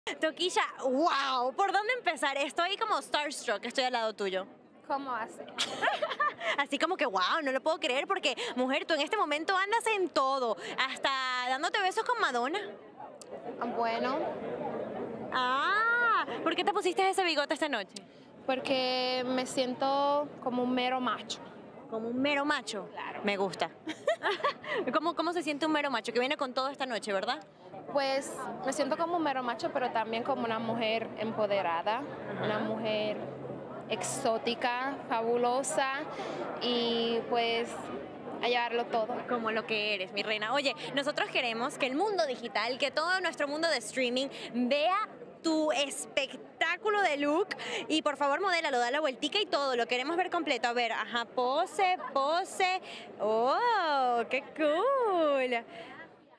Toquilla, wow, ¿por dónde empezar? Estoy como starstruck, estoy al lado tuyo. ¿Cómo hace? Así como que wow, no lo puedo creer porque, mujer, tú en este momento andas en todo, hasta dándote besos con Madonna. Bueno, ¿Por qué te pusiste ese bigote esta noche? porque me siento como un mero macho. Como un mero macho. Claro. Me gusta. ¿Cómo se siente un mero macho que viene con todo esta noche, verdad? Pues me siento como un mero macho, pero también como una mujer empoderada, una mujer exótica, fabulosa y pues a llevarlo todo. Como lo que eres, mi reina. Oye, nosotros queremos que el mundo digital, que todo nuestro mundo de streaming vea tu espectáculo de look y por favor modélalo, da la vueltica y todo, lo queremos ver completo. A ver, ajá, pose, pose. ¡Oh, qué cool!